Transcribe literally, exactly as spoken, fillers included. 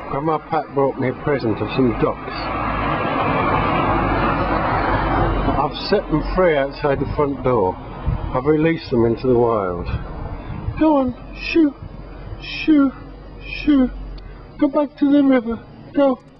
Grandma Pat brought me a present of some ducks. I've set them free outside the front door. I've released them into the wild. Go on, shoo, shoo, shoo. Go back to the river. Go.